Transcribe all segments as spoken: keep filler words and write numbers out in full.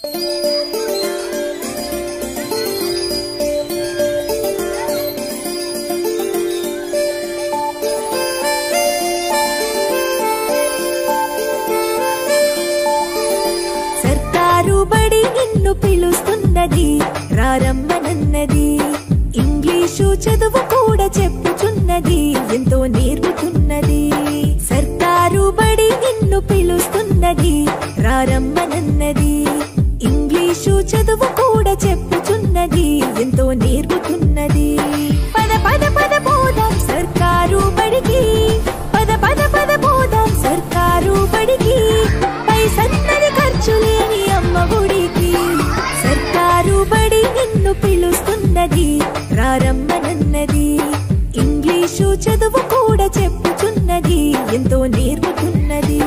బడి నిన్ను పిలుస్తున్నది రారమ్మనన్నది ఇంగ్లీషు చదువు కూడా చెప్పుచున్నది ఎంతో నేర్పుతున్నది సర్కారు బడి నిన్ను పిలుస్తున్నది రారమ్మనన్నది ఇంగ్లీషు చదువు కూడా చెప్పుచున్నది ఎంతో నేర్పుతున్నది పద పద పద పోదాం సర్కారు బడికి పద పద పద పోదాం సర్కారు బడికి పైసన్నది ఖర్చు లేని అమ్మ గుడికి సర్కారు బడి నిన్ను పిలుస్తున్నది రారమ్మనన్నది ఇంగ్లీషు చదువు కూడా చెప్పుచున్నది ఎంతో నేర్పుతున్నది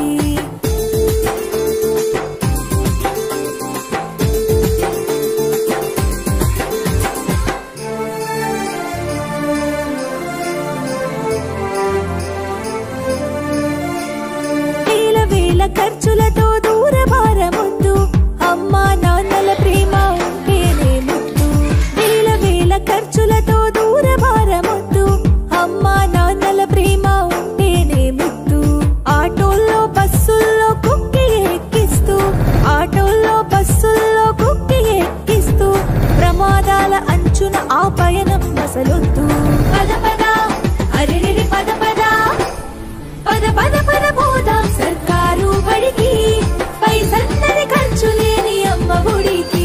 వేల వేల ఖర్చులతో దూర భారమొద్దు అమ్మా నాన్నల ప్రేమ ఉంటేనే ముద్దు వేల వేల ఖర్చులతో దూర భారమొద్దు అమ్మా నాన్నల ప్రేమ ఉంటేనే ముద్దు ఆటోల్లో బస్సుల్లో కుక్కి ఎక్కిస్తూ ఆటోల్లో బస్సుల్లో కుక్కి ఎక్కిస్తూ ప్రమాదాల అంచున ఆ పయనం అసలొద్దు పద పద అరెరెరి పద పద పద పద పద పోదాం సర్కారు బడికి పైసన్నది ఖర్చు లేని అమ్మ గుడికి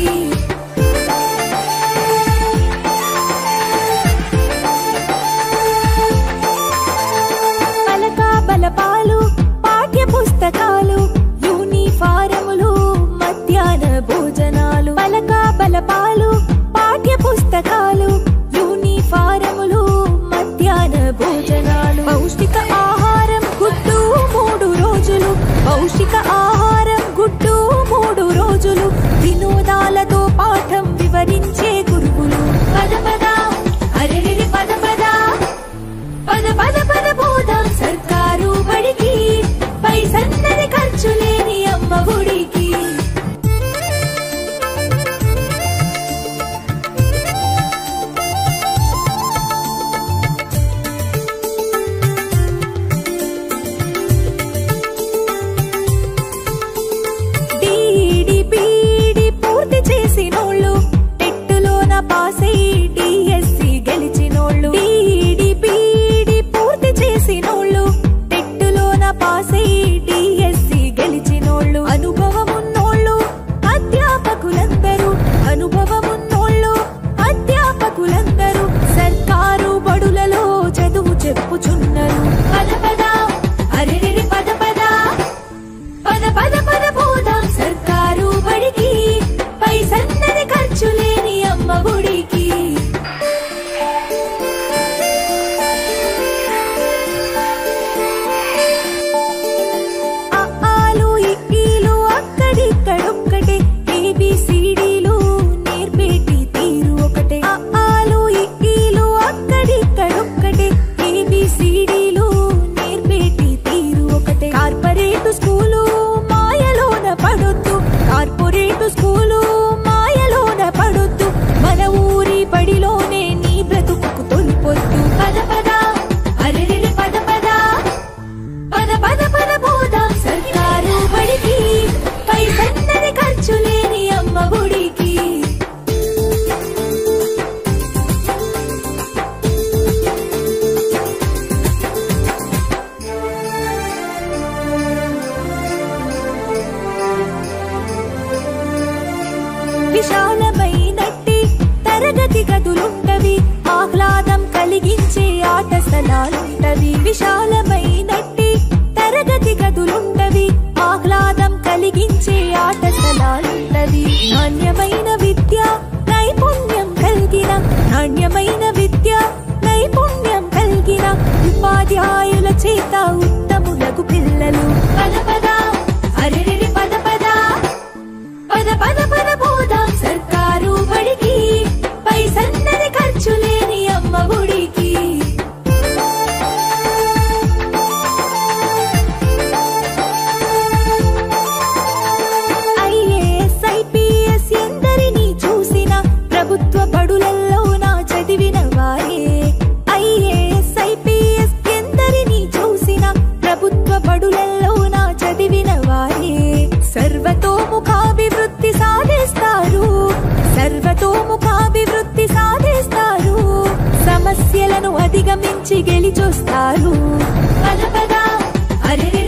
పలక బలపాలు పాఠ్య పుస్తకాలు యూనిఫారములు మధ్యాహ్న భోజనాలు పలక బలపాలు పాఠ్య పుస్తకాలు యూనిఫారములు మధ్యాహ్న భోజనాలు పౌష్టిక ఆహారం గుడ్డు మూడు రోజులు పౌష్టిక ఆహారం గుడ్డు మూడు రోజులు వినోదాలతో పాఠం వివరించే గురువులు పద పద అరెరెరి పద పద పద పద పద పోదాం సర్కారు బడికి పైసన్నది ఖర్చు లేని అమ్మ గుడికి చెప్పుచున్నారు పద పద అరెరెరి పద పద పద పద పద పోదాం సర్కారు బడికి పైసన్నది ఖర్చు లేని అమ్మ గుడికి ఆలు ఇక్కీలు అక్కడిక్కడొక్కటే ఏబిసిడీలు నేర్పేటి తీరు ఒకటే ఆలు ఇక్కీలు అక్కడిక్కడొక్కటే ఏబిసిడీలు నేర్పేటి తీరు ఒకటే కార్పొరేట్ స్కూలు మాయలోన పడొద్దు కార్పొరేట్ స్కూలు మాయలోన పడొద్దు మన ఊరి బడిలోనే నీ బ్రతుకు తొలిపొద్దు పద పద అరెరెరి పద పద పద పద పద పోదాం సర్కారు బడికి పైసన్నది ఖర్చు లేని అమ్మ గుడికి విశాలమైనట్టి తరగతి గదులుంటవి ఆహ్లాదం కలిగించే ఆట స్థలాలుంటవి విశాలమైనట్టి తరగతి గదులుంటవి ఆహ్లాదం కలిగించే ఆట స్థలాలుంటవి నాణ్యమైన విద్య నైపుణ్యం కలిగిన నాణ్యమైన విద్య నైపుణ్యం కలిగిన ఉపాధ్యాయుల చేత ఉత్తములకు పిల్లలు పద పద అరెరెరి పద పద పద పద పద పోదాం సర్కారు బడికి పైసన్నది ఖర్చు లేని అమ్మ గుడికి ఐఏఎస్ ఐపీఎస్ అధిగమించి గెలిచొస్తారు. పద పద అరెరె